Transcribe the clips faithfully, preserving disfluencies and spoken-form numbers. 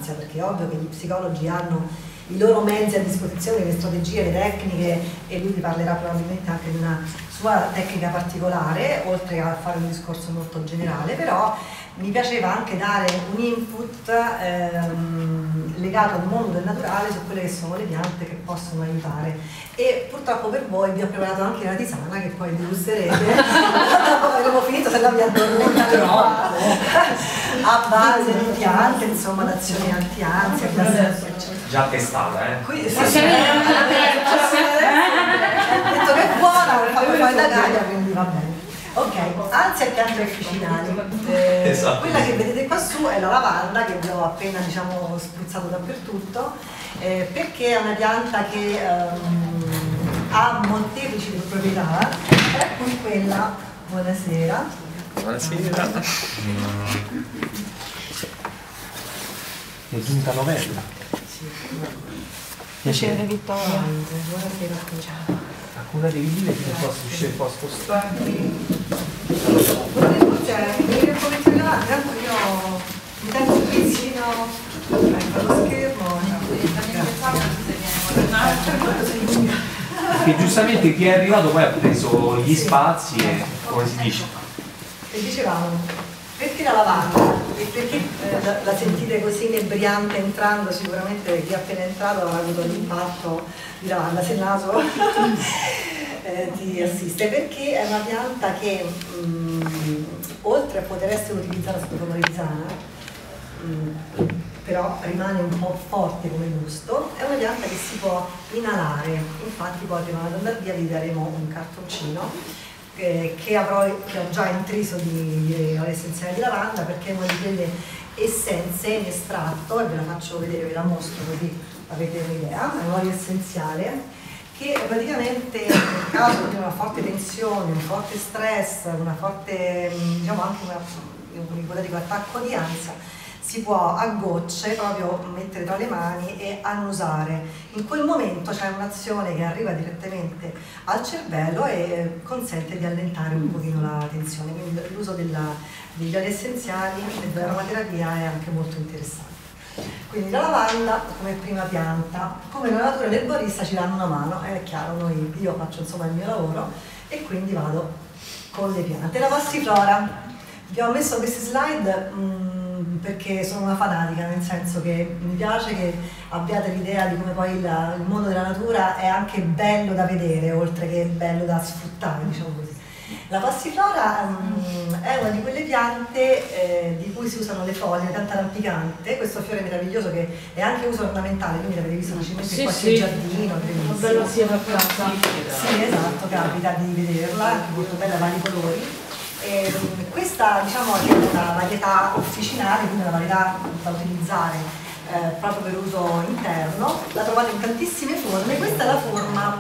ansia, perché è ovvio che gli psicologi hanno i loro mezzi a disposizione, le strategie, le tecniche, e lui vi parlerà probabilmente anche di una sua tecnica particolare, oltre a fare un discorso molto generale, però mi piaceva anche dare un input ehm, legato al mondo del naturale su quelle che sono le piante che possono aiutare. E purtroppo per voi vi ho preparato anche la tisana che poi degusterete dopo che abbiamo finito, se no vi addormenterò, a base di piante, insomma, d'azioni anti-ansia, già testata, eh? Qui, sì, sì, ho detto che è buona, per fare poi da Gaia, quindi va bene. Ok, ansia e piante officinali. Eh, esatto. Quella che vedete qua su è la lavanda, che vi ho appena, diciamo, spruzzato dappertutto, eh, perché è una pianta che ehm, ha molteplici proprietà, tra cui quella, buonasera. Buonasera. È giunta novella. Sì, piacere Vittoria. Buonasera. Ciao. Accomodatevi lì che posso uscire un po' spostarmi. Cioè, mi ricomincio davanti, tanto io mi tengo vicino, ecco lo schermo. Perché giustamente chi è arrivato poi ha preso gli spazi e come si dice? E dicevamo, perché la lavanda? E perché eh, la, la sentite così inebriante entrando? Sicuramente chi è appena entrato ha avuto l'impatto di lavanda, se il naso eh, ti assiste, perché è una pianta che mh, oltre a poter essere utilizzata sotto forma di tisana, mh, però rimane un po' forte come gusto, è una pianta che si può inalare. Infatti poi prima di andare via vi daremo un cartoncino eh, che, avrò, che ho già intriso di, di olio essenziale di lavanda, perché è una di quelle essenze in estratto, e ve la faccio vedere, ve la mostro così avete un'idea. È un olio essenziale che praticamente nel caso di una forte tensione, un forte stress, una forte, diciamo anche una, un ipotetico attacco di ansia, si può a gocce proprio mettere tra le mani e annusare. In quel momento c'è un'azione che arriva direttamente al cervello e consente di allentare un pochino la tensione, quindi l'uso degli oli essenziali e dell'aromaterapia è anche molto interessante. Quindi la lavanda come prima pianta, come la natura e l'erborista ci danno una mano, è chiaro, noi, io faccio insomma il mio lavoro e quindi vado con le piante. La passiflora, vi ho messo queste slide mh, perché sono una fanatica, nel senso che mi piace che abbiate l'idea di come poi la, il mondo della natura è anche bello da vedere, oltre che bello da sfruttare, diciamo così. La passiflora um, è una di quelle piante eh, di cui si usano le foglie, la pianta rampicante, questo fiore meraviglioso che è anche uso ornamentale, quindi l'avete visto facilmente in sì, qualche sì. giardino. Che bello sia per casa. Sì, esatto, capita di vederla, anche molto bella, vari colori. E, um, questa, diciamo, è una varietà officinale, quindi una varietà da utilizzare eh, proprio per uso interno. La trovate in tantissime forme, questa è la forma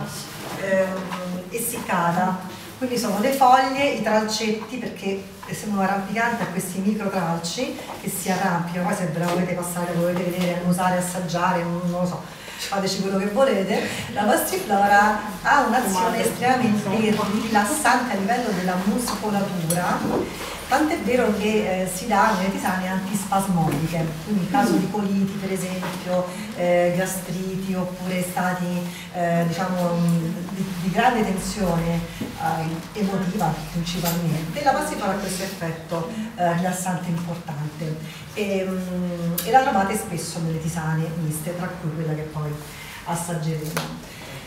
ehm, essiccata. Quindi sono le foglie, i tralcetti, perché essendo un arrampicante ha questi micro tralci che si arrampicano. Poi se ve la volete passare, lo volete vedere, annusare, assaggiare, non lo so, fateci quello che volete. La passiflora ha un'azione estremamente rilassante a livello della muscolatura, tant'è vero che eh, si dà nelle tisane antispasmodiche, quindi in caso di coliti per esempio, eh, gastriti oppure stati eh, diciamo di, di grande tensione eh, emotiva principalmente, la passiflora ha questo effetto eh, rilassante importante e, mm, e la trovate spesso nelle tisane miste, tra cui quella che poi assaggeremo.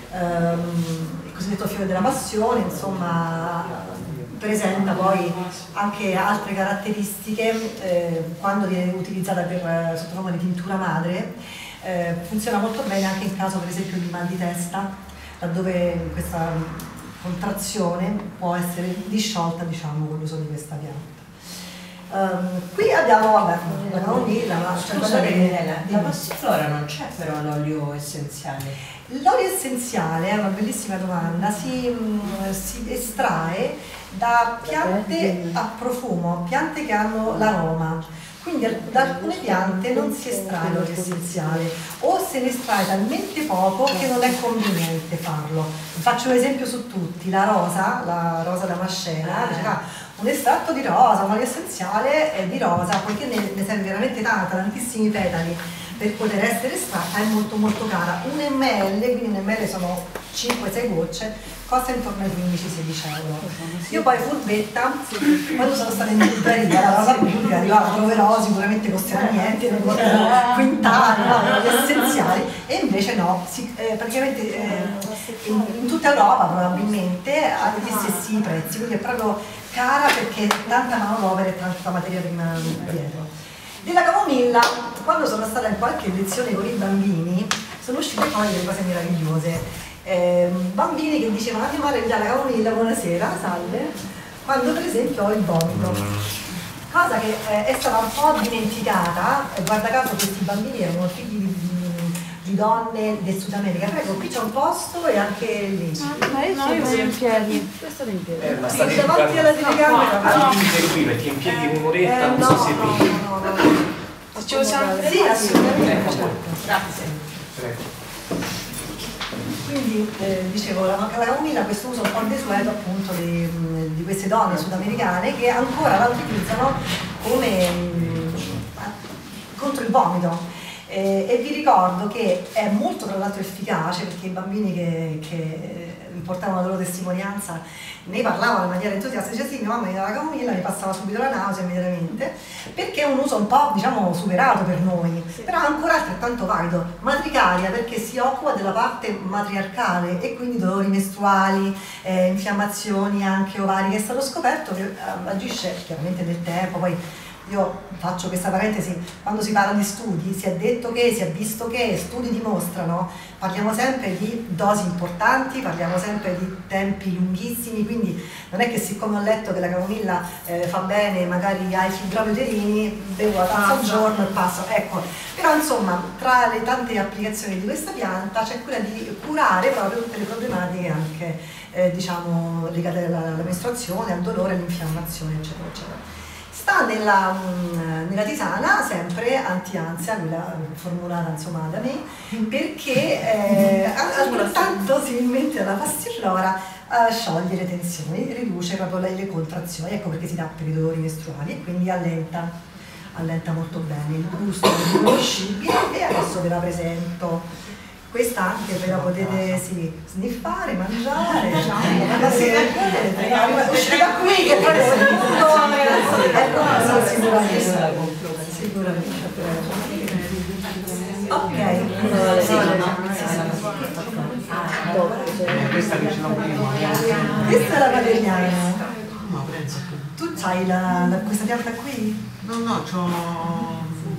Um, il cosiddetto fiore della passione, insomma, presenta poi anche altre caratteristiche eh, quando viene utilizzata per, sotto forma di tintura madre. Eh, funziona molto bene anche in caso per esempio di mal di testa, laddove questa contrazione può essere disciolta, diciamo, con l'uso di questa pianta. Um, qui abbiamo, vabbè, la camomilla, ma scusa Daniela, la passiflora non c'è però l'olio essenziale. L'olio essenziale è una bellissima domanda, si, mh, si estrae da piante a profumo, piante che hanno l'aroma. Quindi da alcune piante non si estrae l'olio essenziale o se ne estrae talmente poco che non è conveniente farlo. Faccio un esempio su tutti, la rosa, la rosa damascena, ah, un estratto di rosa, un olio essenziale di rosa, poiché ne, ne serve veramente tanta, tantissimi petali, per poter essere estratta è molto molto cara. Un millilitro, quindi un millilitro sono cinque sei gocce, costa intorno ai quindici sedici euro. Io poi furbetta, quando sono stata in libreria, la rosa pubblica, arrivava, la troverò, sicuramente costerà niente, non costerà quintali, no, gli essenziali, e invece no, si, eh, praticamente eh, in, in tutta Europa probabilmente ha gli stessi prezzi, quindi è proprio cara perché tanta manodopera e tanta materia prima dietro. Della camomilla, quando sono stata in qualche lezione con i bambini, sono uscite poi delle cose meravigliose. Eh, bambini che dicevano a mia madre mi dà la camomilla, buonasera, salve, quando per esempio ho il vomito, cosa che eh, è stata un po' dimenticata. E guarda caso questi bambini erano figli di, di, di donne del Sud America. Prego, qui c'è un posto e anche lì. Ma io no, io sono in piedi. Io sono in piedi. Eh, ma Sì, state davanti alla telecamera. Ah, no, qui perché in piedi un'oretta, Eh, non no, so se no, vi... no, no, no. Ci possiamo Sì, assolutamente. Ecco, Certo. Grazie. Prego. Quindi eh, dicevo, la, la camomilla ha questo uso un po' desueto appunto di, di queste donne sudamericane che ancora la utilizzano come mh, contro il vomito. Eh, e vi ricordo che è molto tra l'altro efficace, perché i bambini che, che portavano la loro testimonianza ne parlavano in maniera entusiasta, diceva sì, mia mamma mi dava la camomilla, mi passava subito la nausea immediatamente, perché è un uso un po' diciamo superato per noi, sì, però ancora altrettanto valido. Matricaria perché si occupa della parte matriarcale e quindi dolori mestruali, eh, infiammazioni anche ovariche. È stato scoperto che eh, agisce chiaramente nel tempo. Poi io faccio questa parentesi, quando si parla di studi si è detto che, si è visto che, studi dimostrano, parliamo sempre di dosi importanti, parliamo sempre di tempi lunghissimi, quindi non è che siccome ho letto che la camomilla eh, fa bene, magari ai fibromi uterini, bevo la tazza al giorno e passo, ecco. Però insomma, tra le tante applicazioni di questa pianta c'è quella di curare proprio tutte le problematiche anche eh, diciamo legate alla, alla mestruazione, al dolore, all'infiammazione, eccetera, eccetera. Sta nella, nella tisana sempre anti-ansia, quella formulata insomma da me, perché eh, altrettanto similmente alla passiflora eh, scioglie le tensioni, riduce proprio le, le contrazioni, ecco perché si dà per i dolori mestruali e quindi allenta, allenta molto bene il gusto, è riconoscibile. E adesso ve la presento. Questa anche ve la potete sì, sniffare, mangiare, ma se uscite da qui che poi è tutto sicuramente. Sicuramente. Ok. Questa che ce l'ho prima. Questa è la valeriana. Tu hai la, la, questa pianta qui? No, no, c'ho...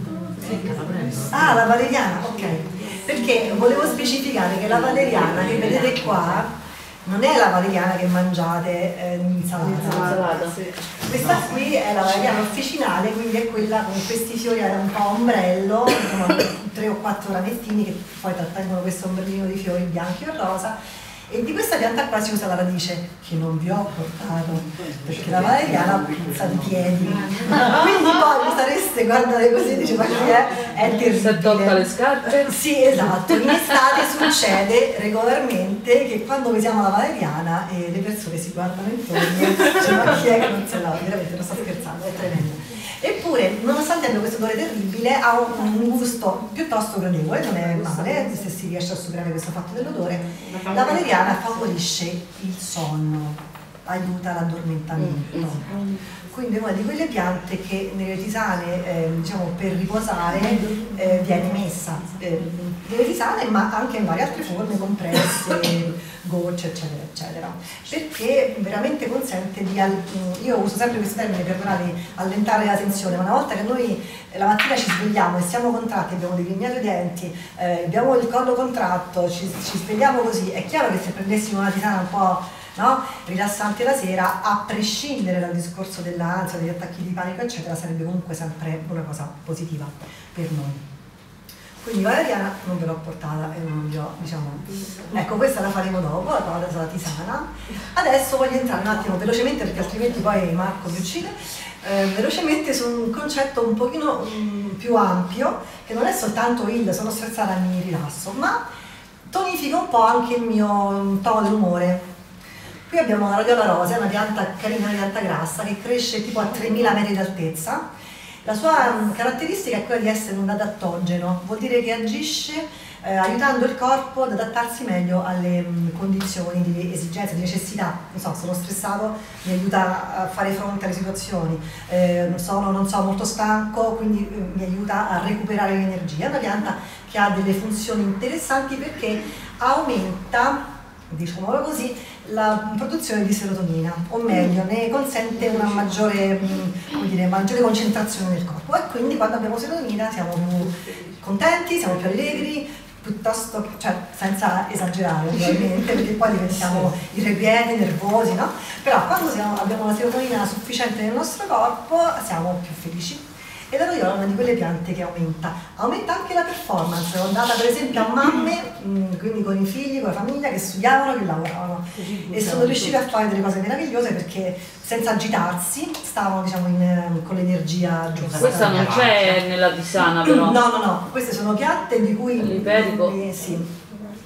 Ah, la valeriana, ok. Perché volevo specificare che la valeriana che vedete qua non è la valeriana che mangiate eh, in insalata. Questa qui è la valeriana officinale, quindi è quella con questi fiori a un po' ombrello, insomma, tre o quattro ramettini che poi trattengono questo ombrellino di fiori bianchi o rosa. E di questa pianta qua si usa la radice, che non vi ho portato, perché la valeriana puzza di piedi. Quindi poi mi sareste guardate così e dice ma chi è? È terribile. Si tocca le scarpe? Sì, esatto. In estate succede regolarmente che quando usiamo la valeriana eh, le persone si guardano intorno e dicono ma chi è che non se l'ha? Veramente, non sto scherzando, è tremendo. Eppure, nonostante abbia questo odore terribile, ha un gusto piuttosto gradevole, non è male, se si riesce a superare questo fatto dell'odore. La valeriana favorisce il sonno, aiuta l'addormentamento. Quindi è una di quelle piante che nelle tisane, eh, diciamo, per riposare eh, viene messa. Eh, nelle tisane, ma anche in varie altre forme, compresse, gocce, eccetera, eccetera. Perché veramente consente di, io uso sempre questo termine per allentare la tensione, ma una volta che noi la mattina ci svegliamo e siamo contratti, abbiamo digrignito i denti, eh, abbiamo il collo contratto, ci, ci svegliamo così, è chiaro che se prendessimo una tisana un po' no, rilassante la sera, a prescindere dal discorso dell'ansia, degli attacchi di panico, eccetera, sarebbe comunque sempre una cosa positiva per noi. Quindi valeriana non ve l'ho portata e non vi ho, diciamo, ecco questa la faremo dopo, adesso la tisana. Adesso voglio entrare un attimo velocemente perché altrimenti poi Marco mi uccide, eh, velocemente su un concetto un pochino um, più ampio, che non è soltanto il sono stressata e mi rilasso, ma tonifica un po' anche il mio tono dell'umore. Qui abbiamo la radiola rosea, una pianta carina, una pianta grassa che cresce tipo a tremila metri d'altezza La sua um, caratteristica è quella di essere un adattogeno, vuol dire che agisce eh, aiutando il corpo ad adattarsi meglio alle um, condizioni di esigenza, di necessità. Non so, sono stressato, mi aiuta a fare fronte alle situazioni, eh, sono non so, molto stanco, quindi eh, mi aiuta a recuperare l'energia. È una pianta che ha delle funzioni interessanti perché aumenta, diciamolo così, la produzione di serotonina, o meglio, ne consente una maggiore, come dire, maggiore concentrazione nel corpo, e quindi quando abbiamo serotonina siamo più contenti, siamo più allegri, piuttosto, cioè senza esagerare ovviamente, perché poi diventiamo irrequieti, nervosi, no? Però quando siamo, abbiamo la serotonina sufficiente nel nostro corpo siamo più felici. E la rodiola è una di quelle piante che aumenta, aumenta anche la performance. L'ho data per esempio a mamme, mh, quindi con i figli, con la famiglia, che studiavano, che lavoravano e sono riuscite a fare delle cose meravigliose perché senza agitarsi stavano, diciamo, in, con l'energia giusta. Questa non c'è nella tisana però. No, no, no, queste sono piante di cui L'iperico? vi, sì,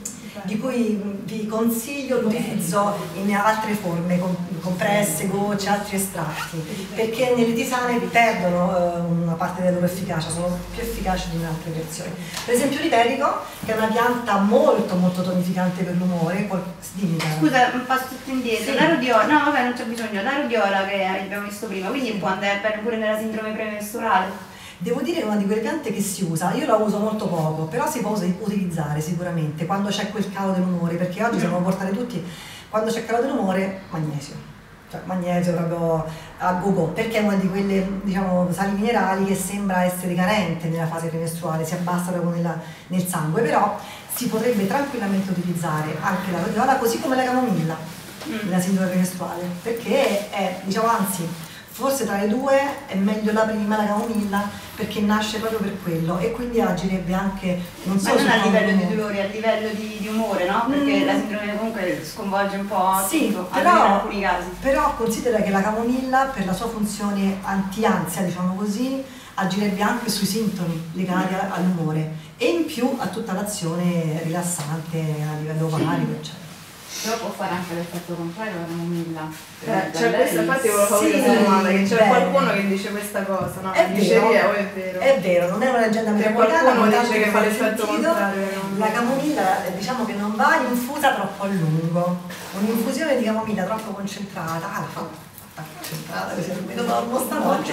di cui vi consiglio l'utilizzo in altre forme, compresse, gocce, altri estratti, perché nelle tisane perdono eh, una parte della loro efficacia, sono più efficaci di in altre versioni. Per esempio l'iperico, che è una pianta molto molto tonificante per l'umore. Dimmi, scusa, un passo tutto indietro, sì. La rodiola, no vabbè non c'è bisogno, la rodiola che abbiamo visto prima, quindi può andare bene pure nella sindrome premenstruale. Devo dire che è una di quelle piante che si usa, io la uso molto poco, però si può utilizzare sicuramente quando c'è quel calo dell'umore, perché oggi siamo portati tutti, quando c'è calo dell'umore, magnesio, cioè magnesio proprio a go-go, perché è una di quelle, diciamo, sali minerali che sembra essere carente nella fase premestruale, si abbassa proprio nella, nel sangue, però si potrebbe tranquillamente utilizzare anche la rodiola, così come la camomilla nella sindrome premestruale, perché è, diciamo, anzi, forse tra le due è meglio la prima, la camomilla, perché nasce proprio per quello e quindi agirebbe anche non solo ma non a livello umore. di dolore, a livello di, di umore, no? Perché mm. la sindrome comunque sconvolge un po' sì, tutto, però, in alcuni casi. Però considera che la camomilla, per la sua funzione anti-ansia, diciamo così, agirebbe anche sui sintomi legati mm. all'umore e in più a tutta l'azione rilassante a livello ovarico, eccetera. Però può fare anche l'effetto contrario la camomilla. Eh, cioè questa infatti volevo fare sì, questa domanda, che c'è bene. qualcuno che dice questa cosa, no? È Diceria vero, o è vero? È vero, non è una leggenda Perché metropolitana, qualcuno ma dice che tanto fa l'effetto sentito. contrario. La camomilla, eh, diciamo che non va infusa troppo a lungo, un'infusione di camomilla troppo concentrata, ah, la fa concentrata, così almeno dormo stanotte.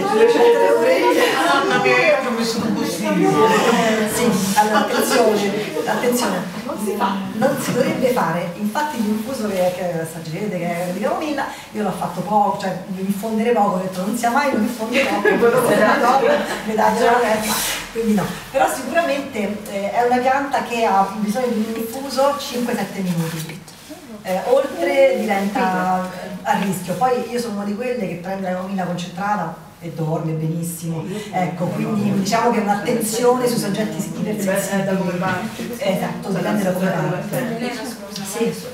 Mamma mia, ho messo un possibile. Sì, allora attenzione, attenzione, non si fa, non si dovrebbe fare, infatti l'infuso che, che assaggerete, che è di camomilla, io l'ho fatto poco, cioè mi infondere poco, ho detto non sia mai, non infonde troppo, quindi no, però sicuramente eh, è una pianta che ha bisogno di un infuso cinque sette minuti. Eh, oltre diventa a rischio, poi io sono una di quelle che prende la camomilla concentrata e dorme benissimo, ecco, quindi diciamo che è un'attenzione sui soggetti ipersensibili. Esatto, dipende da come parte. Sì.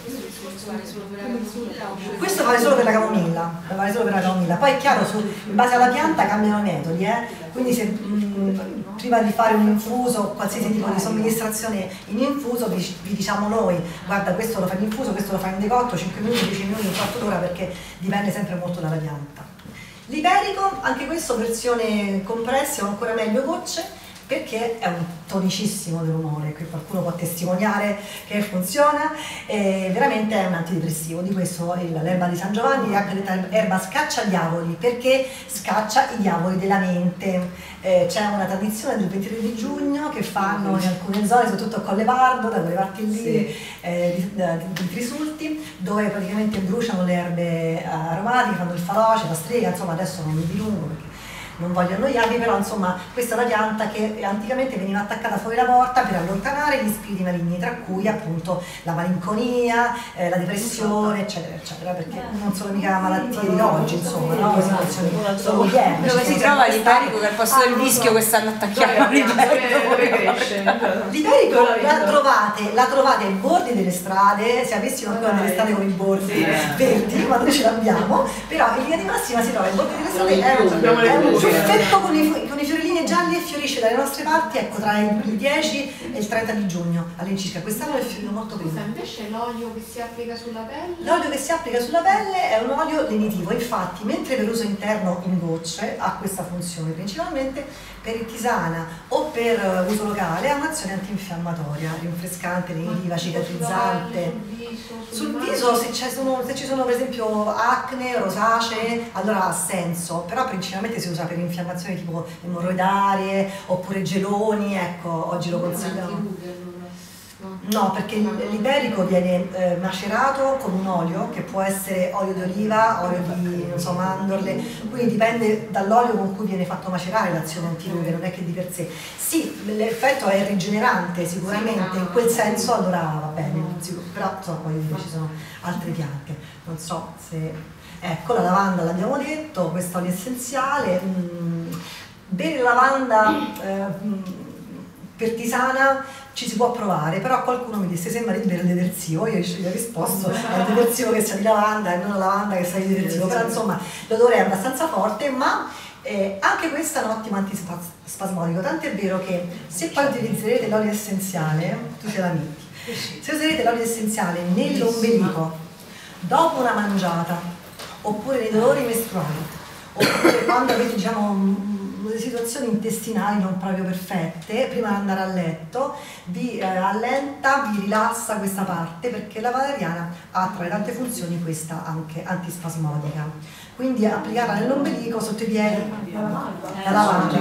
Questo vale solo per la camomilla, vale solo per la camomilla. Poi è chiaro, su, in base alla pianta cambiano i metodi, eh? Quindi se mh, prima di fare un infuso, qualsiasi tipo di somministrazione in infuso, vi, vi diciamo noi, guarda, questo lo fai in infuso, questo lo fai in decotto, cinque minuti, dieci minuti, un quarto d'ora, perché dipende sempre molto dalla pianta. L'iperico, anche questo versione compressa o ancora meglio gocce, perché è un tonicissimo dell'umore, qui qualcuno può testimoniare che funziona, e veramente è un antidepressivo. Di questo l'erba di San Giovanni è anche detta erba scacciadiavoli, perché scaccia i diavoli della mente. Eh, c'è una tradizione del ventitré di giugno che fanno in alcune zone, soprattutto a Colle Pardo, da quelle parti lì, sì. eh, di, di, di Trisulti, dove praticamente bruciano le erbe aromatiche, fanno il faloce, la strega, insomma adesso non mi dilungo perché non voglio annoiarvi, però insomma questa è una pianta che anticamente veniva attaccata fuori la porta per allontanare gli spiriti maligni, tra cui appunto la malinconia, eh, la depressione, eccetera, eccetera, perché non sono mica malattie di oggi, insomma, no? Situazioni sono odierne. Dove si trova l'iperico che al posto del vischio quest'anno attacchiamo l'iperico? L'iperico la trovate, la trovate ai bordi delle strade, se avessimo ancora delle strade con i bordi verdi, ma noi ce l'abbiamo, però in linea di massima si trova ai bordi delle strade, è un, è un ciuffetto con i, con i fiorellini gialli e fiorisce dalle nostre parti, ecco, tra il dieci e il trenta di giugno all'incirca. Quest'anno è fiorito molto prima. Scusa, invece l'olio che si applica sulla pelle? L'olio che si applica sulla pelle è un olio lenitivo, infatti mentre per uso interno in gocce ha questa funzione principalmente, per il tisana o per uso locale ha un'azione antinfiammatoria, rinfrescante, lenitiva, cicatrizzante. Sul viso se, sono, se ci sono per esempio acne, rosacee, allora ha senso, però principalmente si usa per infiammazioni tipo emorroidarie oppure geloni, ecco, oggi lo consigliamo. No, perché l'iberico viene eh, macerato con un olio che può essere olio d'oliva, olio di non so, mandorle, quindi dipende dall'olio con cui viene fatto macerare l'azione antirughe, non è che di per sé. Sì, l'effetto è rigenerante sicuramente, in quel senso allora va bene, però insomma, poi ci sono altre piante, non so se... Ecco, la lavanda l'abbiamo detto, questo olio essenziale, mm, bere lavanda eh, per tisana ci si può provare, però qualcuno mi disse sembra di bere il detersivo, io gli ho risposto è il detersivo che sa di lavanda e non la lavanda che sa di detersivo, però insomma l'odore è abbastanza forte, ma eh, anche questa è un ottimo antispasmodico, tanto è vero che se poi utilizzerete l'olio essenziale, tu ce la metti, se userete l'olio essenziale nell'ombelico dopo una mangiata, oppure nei dolori mestruali, oppure quando avete diciamo delle situazioni intestinali non proprio perfette, prima di andare a letto vi eh, allenta, vi rilassa questa parte, perché la valeriana ha tra le tante funzioni questa anche antispasmodica, quindi applicata nell'ombelico, sotto i piedi, la lavanda,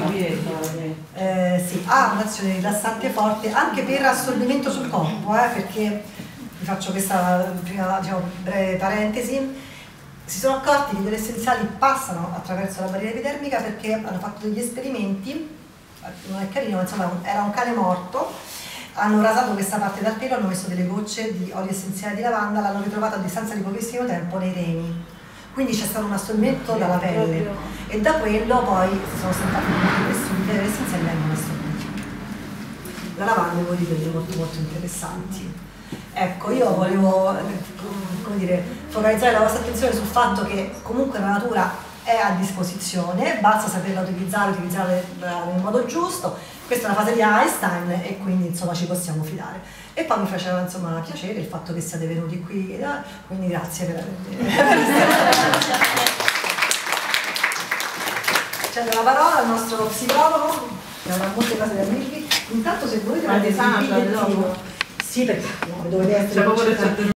eh, sì, ha un'azione rilassante forte anche per assorbimento sul corpo, eh, perché vi faccio questa prima diciamo, breve parentesi. Si sono accorti che gli oli essenziali passano attraverso la barriera epidermica perché hanno fatto degli esperimenti, non è carino, ma insomma era un cane morto, hanno rasato questa parte dal pelo, hanno messo delle gocce di olio essenziale di lavanda, l'hanno ritrovata a distanza di pochissimo tempo nei reni, quindi c'è stato un assorbimento dalla pelle e da quello poi si sono stati questi studi che gli oli essenziali vengono assorbiti. La lavanda è uno di quelli molto molto interessanti. Ecco, io volevo come dire, focalizzare la vostra attenzione sul fatto che comunque la natura è a disposizione, basta saperla utilizzare, utilizzarla nel modo giusto. Questa è una fase di Einstein e quindi insomma ci possiamo fidare. E poi mi faceva insomma piacere il fatto che siate venuti qui, eh? Quindi grazie per avermi. C'è la parola al nostro psicologo che avrà molte cose da dirvi. Intanto se volete ma di sana, sì, perché dovete essere